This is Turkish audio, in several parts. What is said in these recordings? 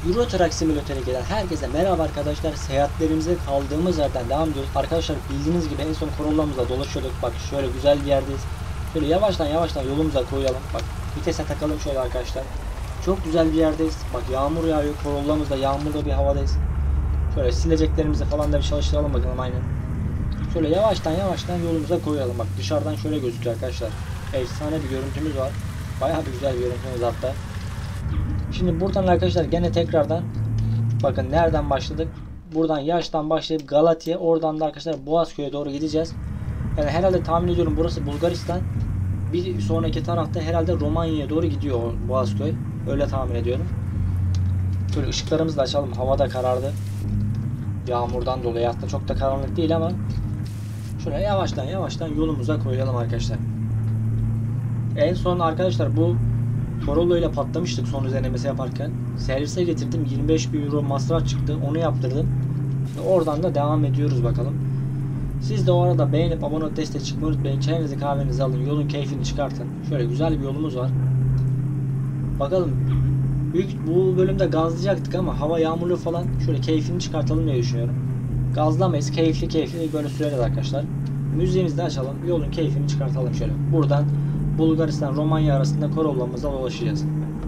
Euro Truck Simulator'a gelen herkese merhaba arkadaşlar. Seyahatlerimize kaldığımız yerden devam ediyoruz. Arkadaşlar bildiğiniz gibi en son Corolla'mızla dolaşıyorduk. Bak şöyle güzel bir yerdeyiz. Şöyle yavaştan yolumuza koyalım. Bak vitese takalım şöyle arkadaşlar. Çok güzel bir yerdeyiz. Bak yağmur yağıyor. Corolla'mızda yağmurlu bir havadayız. Şöyle sileceklerimizi falan da bir çalıştıralım bakalım aynen. Şöyle yavaştan yolumuza koyalım. Bak dışarıdan şöyle gözüküyor arkadaşlar. Efsane bir görüntümüz var. Bayağı bir güzel bir görüntümüz hatta. Şimdi buradan arkadaşlar gene tekrardan bakın nereden başladık? Buradan Yaş'tan başlayıp Galatya, oradan da arkadaşlar Boğazköy'e doğru gideceğiz. Yani herhalde tahmin ediyorum burası Bulgaristan. Bir sonraki tarafta herhalde Romanya'ya doğru gidiyor Boğazköy. Öyle tahmin ediyorum. Şöyle ışıklarımızı da açalım. Hava da karardı. Yağmurdan dolayı aslında çok da karanlık değil ama şöyle yavaştan yolumuza koyalım arkadaşlar. En son arkadaşlar bu Corolla ile patlamıştık son denemesi yaparken. Servise getirdim. 25 bin euro masraf çıktı. Onu yaptırdım. Şimdi oradan da devam ediyoruz bakalım. Siz de o arada beğenip abone olup destek çıkmayı unutmayın. Çayınızı kahvenizi alın. Yolun keyfini çıkartın. Şöyle güzel bir yolumuz var. Bakalım. Bu bölümde gazlayacaktık ama hava yağmurlu falan. Şöyle keyfini çıkartalım diye düşünüyorum. Gazlamayız. Keyifli böyle süreriz arkadaşlar. Müziğimizi de açalım. Yolun keyfini çıkartalım şöyle. Buradan Bulgaristan Romanya arasında Corolla'mızla dolaşacağız.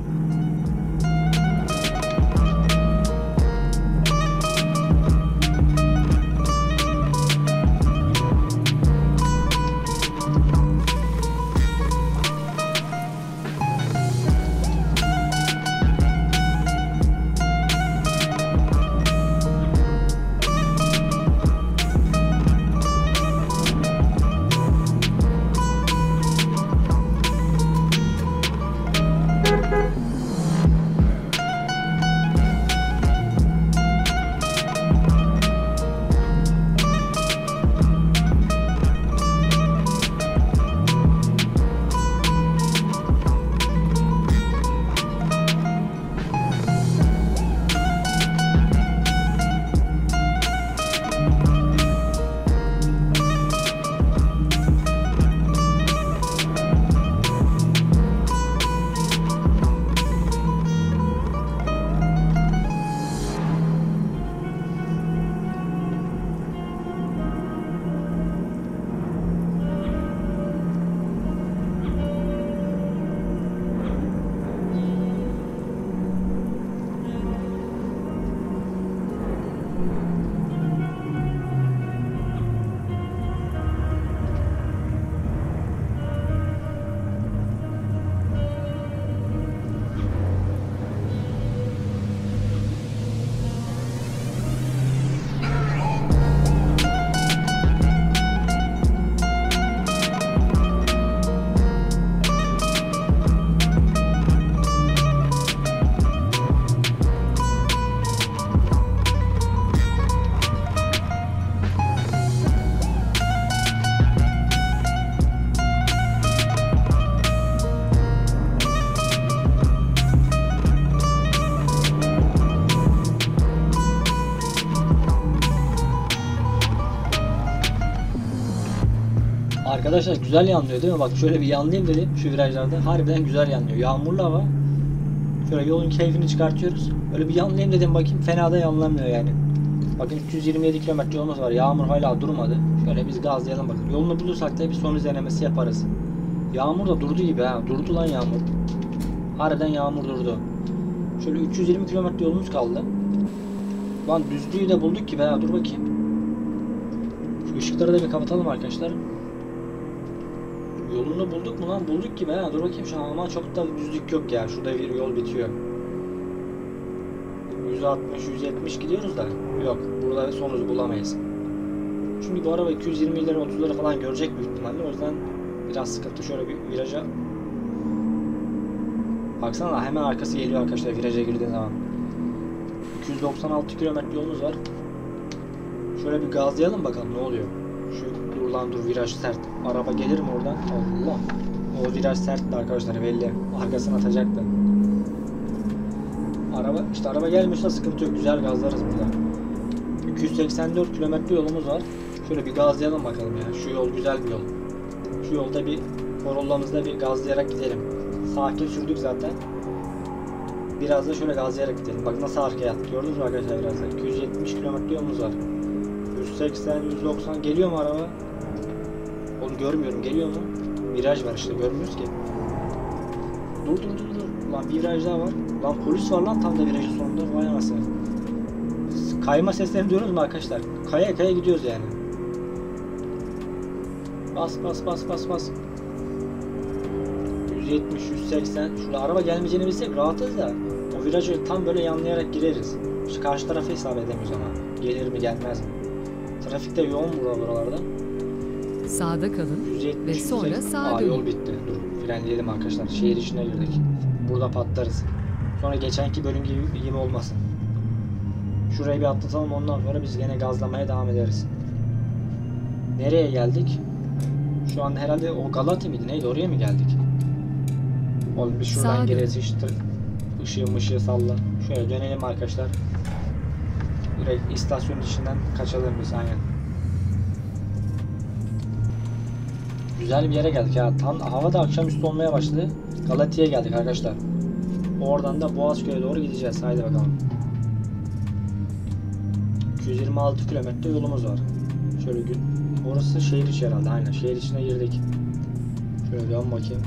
Arkadaşlar güzel yanlıyor değil mi? Bak şöyle bir yanlayayım dedim şu virajlarda. Harbiden güzel yanlıyor. Yağmurlu hava. Şöyle yolun keyfini çıkartıyoruz. Böyle bir yanlayayım dedim bakayım. Fena da yanlamıyor yani. Bakın 327 km yolumuz var. Yağmur hala durmadı. Şöyle biz gazlayalım bakın. Yolunu bulursak da bir son izlenemesi yaparız. Yağmur da durdu gibi ha. Durdu lan yağmur. Harbiden yağmur durdu. Şöyle 320 km yolumuz kaldı. Lan düzlüğü de bulduk gibi ha. Dur bakayım. Şu ışıkları da bir kapatalım arkadaşlar. Yolunu bulduk mu lan? Bulduk gibi ha. Dur bakayım şu an ama çok da düzlük yok ya. Şurada bir yol bitiyor. 160-170 gidiyoruz da. Yok. Burada son hızı bulamayız. Çünkü bu araba 220'leri 30'ları falan görecek büyük ihtimalle. O yüzden biraz sıkıntı. Şöyle bir viraja. Baksana hemen arkası geliyor arkadaşlar viraja girdiğin zaman. 296 km yolumuz var. Şöyle bir gazlayalım bakalım ne oluyor. Dur viraj sert. Araba gelir mi oradan? Allah. O viraj sertti arkadaşlar belli. Arkasını atacaktı. Araba gelmiyorsa sıkıntı yok. Güzel gazlarız burada. 284 kilometre yolumuz var. Şöyle bir gazlayalım bakalım ya. Şu yol güzel bir yol. Şu yolda bir Corolla'mızda bir gazlayarak gidelim. Sakin sürdük zaten. Biraz da şöyle gazlayarak gidelim. Bak nasıl arkaya attı. Gördünüz mü arkadaşlar biraz da. 270 kilometre yolumuz var. 180, 190 geliyor mu araba? Onu görmüyorum. Geliyor mu? Viraj var işte. Görmüyoruz ki. Dur. Lan bir viraj daha var. Lan polis var lan tam da virajın sonunda. Vay anasını. Kayma seslerini duyuyoruz mu arkadaşlar? Kaya kaya gidiyoruz yani. Bas. 170, 180. Şurada araba gelmeyeceğini bilsek rahatız da. O virajı tam böyle yanlayarak gireriz. Şu karşı tarafı hesap edemiyoruz ama. Gelir mi gelmez mi? Trafikte yoğun buralarda. Sağda kalın 170, ve sonra 180. sağa dönün. Yol bitti. Dur frenleyelim arkadaşlar. Şehir içine girdik. Burada patlarız. Sonra geçenki bölüm gibi olmasın. Şurayı bir atlatalım, ondan sonra biz gene gazlamaya devam ederiz. Nereye geldik? Şu an herhalde o Galata mıydı neydi, oraya mı geldik? Oğlum biz şuradan gireriz işte. Işığı salla. Şöyle dönelim arkadaşlar. Direkt istasyonun içinden kaçalım biz, aynen. Güzel bir yere geldik ya. Tam hava da akşamüstü olmaya başladı. Galata'ya geldik arkadaşlar. Oradan da Boğazköy'e doğru gideceğiz. Haydi bakalım. 226 kilometre yolumuz var. Şöyle orası şehir içi herhalde. Aynen şehir içine girdik. Şöyle dön bakayım.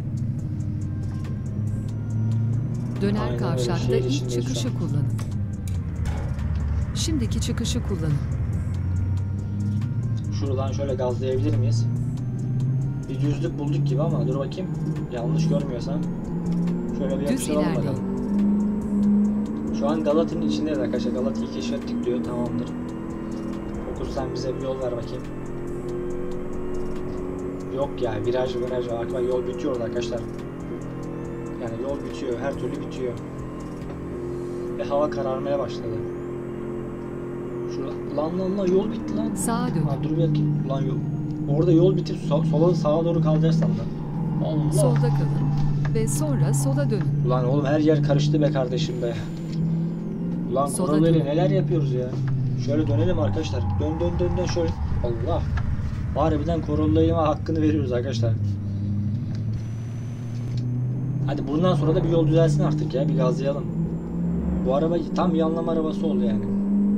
Döner Aynen kavşakta öyle, ilk çıkışı kullanın. Şimdiki çıkışı kullanın. Şuradan şöyle gazlayabilir miyiz? Bir düzlük bulduk gibi ama dur bakayım. Yanlış görmüyorsam. Şöyle bir Düz yapıştıralım ilerleyin. bakalım. Şu an Galata'nın içindeyiz arkadaşlar. Galata'yı keşfettik diyor. Tamamdır. Fokus sen bize bir yol ver bakayım. Yok ya, viraj arka yol bitiyor orada arkadaşlar. Yani yol bitiyor. Her türlü bitiyor. Ve hava kararmaya başladı. Şurada lan yol bitti lan. Sağa dönün. Dur bir bakayım. Lan yol. Orada yol bitip sağa doğru kalacaksam da. Allah. Solda kalın ve sonra sola dönün. Ulan oğlum her yer karıştı be kardeşim be. Ulan Sola Corolla ile dön. neler yapıyoruz ya. Şöyle dönelim arkadaşlar. Dön şöyle. Allah. Harbiden Corolla'ya hakkını veriyoruz arkadaşlar. Hadi bundan sonra da bir yol düzelsin artık ya. Bir gazlayalım. Bu araba tam yanlama arabası oldu yani.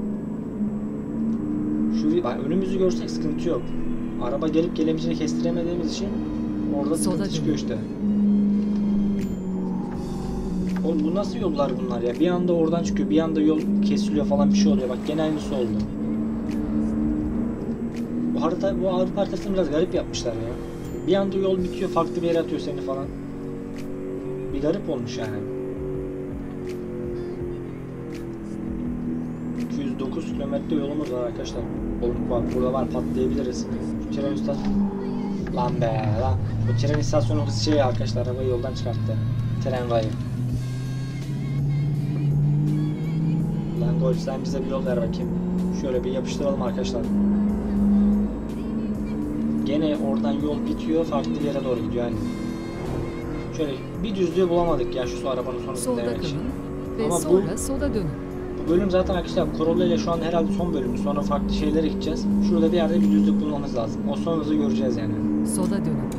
Bak, önümüzü görsek sıkıntı yok. Araba gelip gelemeyeceğini kestiremediğimiz için orada sıkıntı çıkıyor işte. Oğlum bu nasıl yollar bunlar ya? Bir anda oradan çıkıyor, bir anda yol kesiliyor falan, bir şey oluyor. Bak gene aynısı oldu. Bu Avrupa haritasını biraz garip yapmışlar ya. Bir anda yol bitiyor, farklı bir yere atıyor seni falan. Bir garip olmuş yani. 209 kilometre yolumuz var arkadaşlar. Oğlum bak burada var, patlayabiliriz. Şu tren istasyonu... Lan. Bu tren istasyonu arkadaşlar, arabayı yoldan çıkarttı. Tren rayı. Lan Golf sen bize bir yol ver bakayım. Şöyle bir yapıştıralım arkadaşlar. Gene oradan yol bitiyor, farklı bir yere doğru gidiyor yani. Şöyle bir düzlüğü bulamadık ya şu arabanın sonunda Solda demek için. kalın ve Ama sonra sola dönün. bu bölüm zaten arkadaşlar Corolla ile şu an herhalde son bölümü. Sonra farklı şeylere gideceğiz. Şurada bir yerde bir düzlük bulmamız lazım. O son hızı göreceğiz yani. Sola dönün.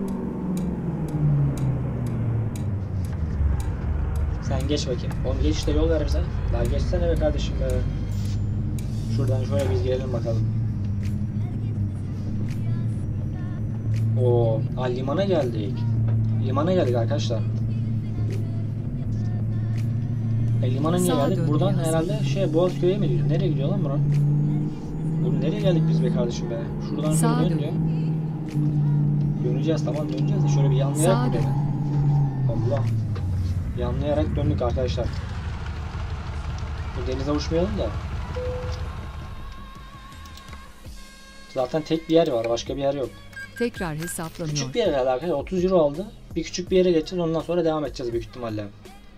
Sen geç bakayım. Oğlum geç işte, yol ver bize. Daha geçsene be kardeşim be. Şuradan şöyle biz gelelim bakalım. Oo, limana geldik. Limana geldik arkadaşlar. Limana niye Sağa geldik? dön Buradan biraz. herhalde Boğazköy'e mi gidiyor? Nereye gidiyor lan bura? Oğlum nereye geldik biz be kardeşim be? Şuradan Sağa şöyle dön dön. diyor. Döneceğiz, tamam döneceğiz de şöyle bir yanlayarak Sağa mı dön. dönelim? Allah. Yanlayarak döndük arkadaşlar. Bu denize uçmayalım da. Zaten tek bir yer var, başka bir yer yok. Tekrar hesaplanıyor. Küçük bir yer herhalde arkadaşlar, 30 euro aldı. Bir küçük bir yere geçeceğiz, ondan sonra devam edeceğiz büyük ihtimalle.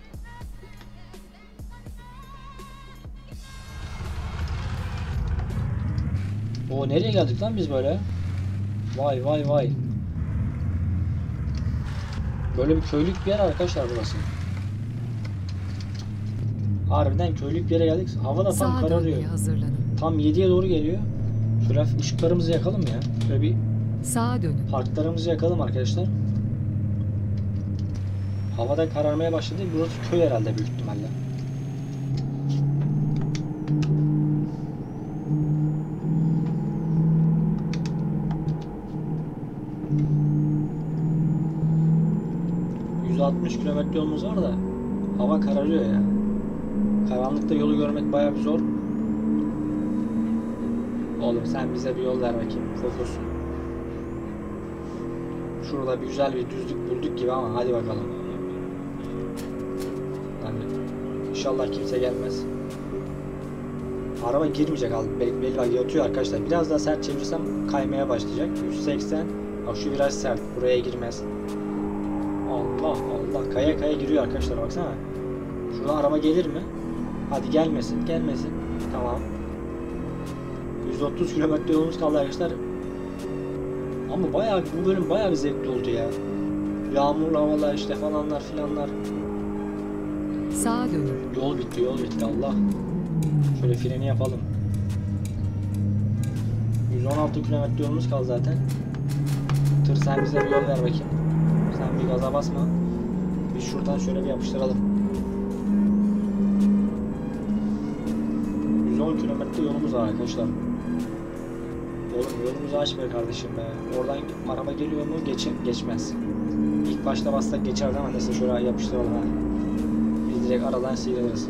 O nereye geldik lan biz böyle? Vay. Böyle bir köylük bir yer arkadaşlar burası. Harbiden köylük bir yere geldik. Hava da tam Sağa kararıyor. dönmeye hazırlanın. Tam 7'ye doğru geliyor. Şöyle hafif ışıklarımızı yakalım ya. Şöyle bir Sağa dönün. parklarımızı yakalım arkadaşlar. Havada kararmaya başladı. Burası köy herhalde büyük ihtimalle. ...160 kilometre yolumuz var da... ...hava kararıyor ya. Karanlıkta yolu görmek bayağı bir zor. Oğlum sen bize bir yol ver bakayım. Fokus. Şurada bir güzel bir düzlük bulduk gibi ama hadi bakalım. Yani inşallah kimse gelmez. Araba girmeyecek abi. Belli bak yatıyor arkadaşlar. Biraz daha sert çevirirsem kaymaya başlayacak. 180. Bak şu viraj sert. Buraya girmez. Allah Allah. Kaya kaya giriyor arkadaşlar baksana. Şurada araba gelir mi? Hadi gelmesin. Gelmesin. Tamam. 130 kilometre yolumuz kaldı arkadaşlar. Ama bayağı bu bölüm bayağı bir zevkli oldu ya. Yağmurlu havalar işte falanlar filanlar. Sağa dönün. Yol bitti, yol bitti. Allah. Şöyle freni yapalım. 116 kilometre yolumuz kaldı zaten. Tır sen bize bir yol ver bakayım. Sen bir gaza basma. Biz şuradan şöyle bir yapıştıralım. 110 kilometre yolumuz var arkadaşlar. Oğlum yolumuzu aç be kardeşim be. Oradan araba geliyor mu? Geçmez. İlk başta bassak geçerdi ama neyse şöyle yapıştıralım ha. Biz direkt aradan sıyrılırız.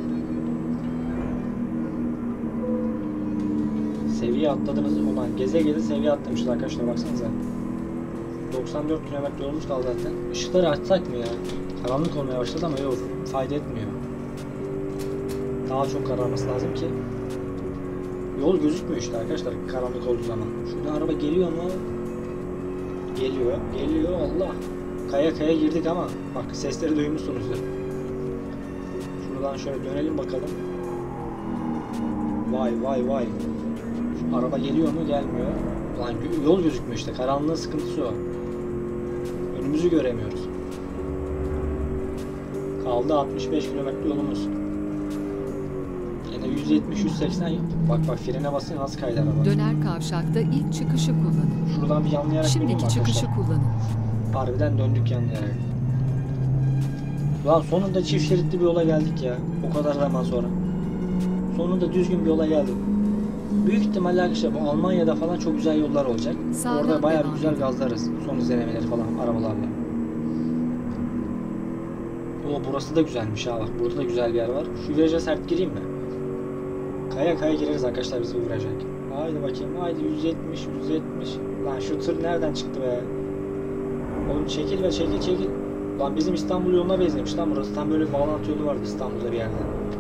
Seviye atladınız ulan. Geze geze seviye atlamışız arkadaşlar baksanıza. 94 kilometre yolumuz kaldı zaten. Işıkları açsak mı ya? Karanlık olmaya başladı ama yok. Fayda etmiyor. Daha çok kararması lazım ki. Yol gözükmüyor işte arkadaşlar karanlık olduğu zaman. Şurada araba geliyor mu? Geliyor. Geliyor Allah. Kaya kaya girdik ama bak sesleri duymuşsunuzdur. Şuradan şöyle dönelim bakalım. Vay vay vay. Şu araba geliyor mu? Gelmiyor. Lan yol gözükmüyor işte. Karanlığın sıkıntısı o. Önümüzü göremiyoruz. Kaldı 65 kilometre yolumuz. 170-180 bak frene basın nasıl kaydı araba. Döner kavşakta ilk çıkışı kullanın. Şuradan bir yanlayarak döneyim Şimdiki çıkışı kullanın. Harbiden döndük yanlayarak. Ulan sonunda çift şeritli bir yola geldik ya. O kadar zaman sonra. Sonunda düzgün bir yola geldik. Büyük ihtimalle arkadaşlar bu Almanya'da falan çok güzel yollar olacak. Sağdan orada bayağı bir devam güzel edin. gazlarız. Son izlemeleri falan arabalarla. O burası da güzelmiş ha bak. Burada da güzel bir yer var. Şu viraja sert gireyim mi? Kaya kaya gireriz arkadaşlar bizi vuracak. Haydi bakayım haydi 170 170. Lan şu tır nereden çıktı be? Oğlum çekil ve çekil. Lan bizim İstanbul yoluna benzemiş lan burası. Tam böyle bir bağlantı yolu vardı İstanbul'da bir yerde.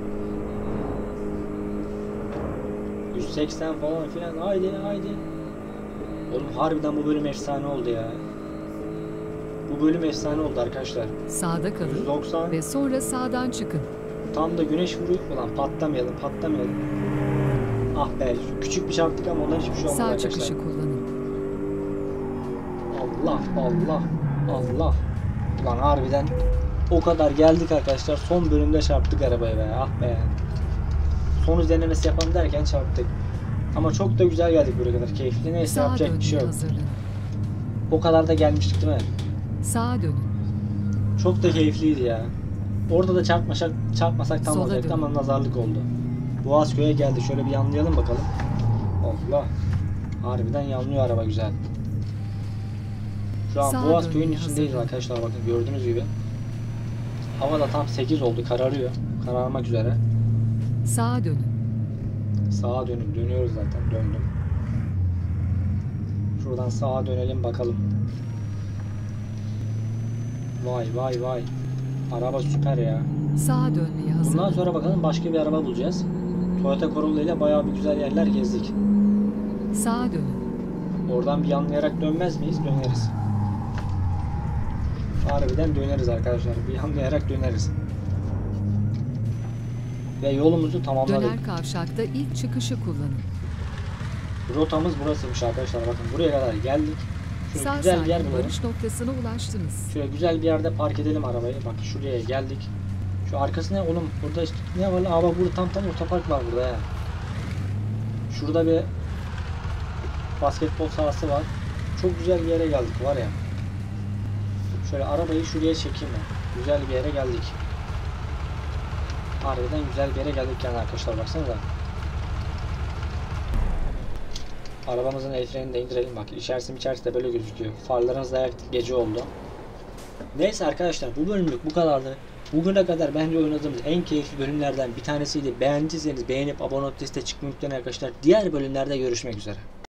180 falan filan haydi. Oğlum harbiden bu bölüm efsane oldu ya. Bu bölüm efsane oldu arkadaşlar. Sağda kalın 190. ve sonra sağdan çıkın. Tam da güneş vuruyor. Ulan patlamayalım. Ah be küçük bir çarptık ama ondan hiçbir şey olmadı Sağ arkadaşlar. çıkışı kullanın. Allah. Ulan harbiden o kadar geldik arkadaşlar. Son bölümde çarptık arabaya be. Ah be. Son denemesi yapalım derken çarptık. Ama çok da güzel geldik buraya kadar. Keyifli. Neyse Sağa yapacak bir şey dönmeye yok. hazırlanın. O kadar da gelmiştik değil mi? Sağa dönün. Çok da keyifliydi ya. Orada da çarpmasak tam Sola olacaktı dön. ama nazarlık oldu. Boğazköy'e geldi. Şöyle bir yanlayalım bakalım. Allah. Harbiden yanlıyor araba güzel. Şu an Sağa Boğazköy'ün dönmeye içindeyiz hazırlanın. arkadaşlar bakın gördüğünüz gibi. Hava da tam 8 oldu kararıyor. Kararmak üzere. Sağa dönün. Sağa dönüyoruz zaten döndüm. Şuradan sağa dönelim bakalım. Vay. Araba süper ya. Sağa dönmeye Bundan hazırlanın. sonra bakalım başka bir araba bulacağız. Toyota Corolla ile bayağı bir güzel yerler gezdik. Sağa dönün. Oradan bir yanlayarak dönmez miyiz? Döneriz. Harbiden döneriz arkadaşlar. Bir yanlayarak döneriz. Ve yolumuzu tamamladık. Döner kavşakta ilk çıkışı kullanın. Rotamız burasıymış arkadaşlar. Bakın buraya kadar geldik. Şöyle Sağ güzel bir yer salim bulalım. varış noktasına ulaştınız. Şöyle güzel bir yerde park edelim arabayı. Bak şuraya geldik. Şu arkası ne oğlum? Burada işte ne var lan? Aa bak burada tam otopark var burada ya. Şurada bir basketbol sahası var. Çok güzel bir yere geldik var ya. Şöyle arabayı şuraya çekeyim ben. güzel bir yere geldik. Harbiden güzel bir yere geldik yani arkadaşlar, baksanıza. Arabamızın el frenini de indirelim, bak içerisi de böyle gözüküyor. Farlarımız da yaktık, gece oldu. Neyse arkadaşlar, bu bölümlük bu kadardı. Bugüne kadar bence oynadığımız en keyifli bölümlerden bir tanesiydi. Beğendiyseniz beğenip abone olup liste çıkmayı unutmayın arkadaşlar. Diğer bölümlerde görüşmek üzere.